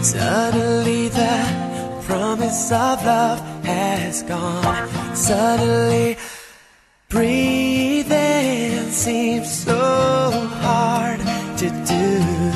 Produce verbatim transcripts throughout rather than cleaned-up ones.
Suddenly the promise of love has gone. Suddenly breathing seems so hard to do.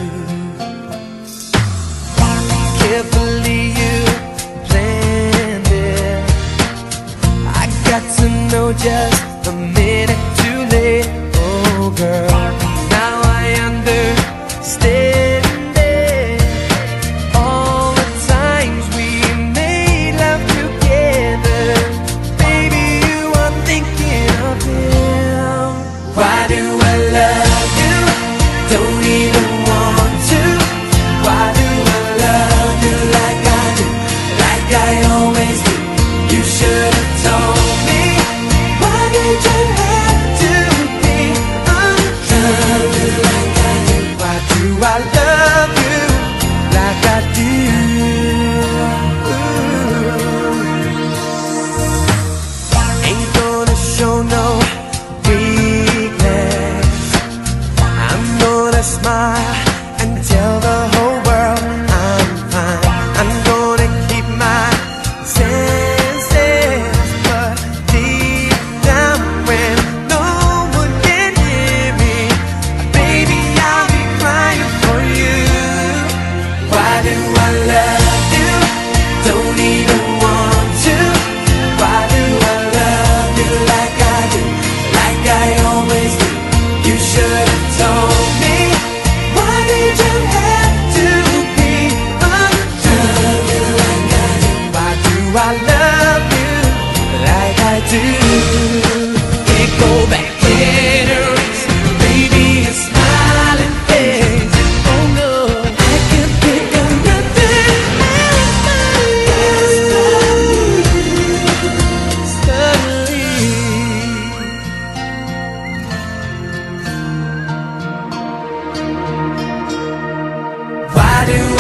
Carefully you planned it. I got to know just a minute too late. Oh girl, now I understand it. All the times we made love together, baby, you are thinking of him. Why do I love you? Don't even want to. Why do I love you like I do, like I always do? You should have told me. Why did you have to be untrue like I do? Why do I love you like I do? Ain't gonna show no weakness. I'm gonna smile and tell the whole world I'm fine. I'm gonna keep my senses, but deep down when no one can hear me, baby, I'll be crying for you. Why do I love you? Don't even want to. Why do I love you like I do, like I always do? You should have told me. Why did you have to be untrue like I do? Why do I love you like I do? Can't go back generous, baby, a smiling face. Oh no, I can't think of nothing else but you. Suddenly, why do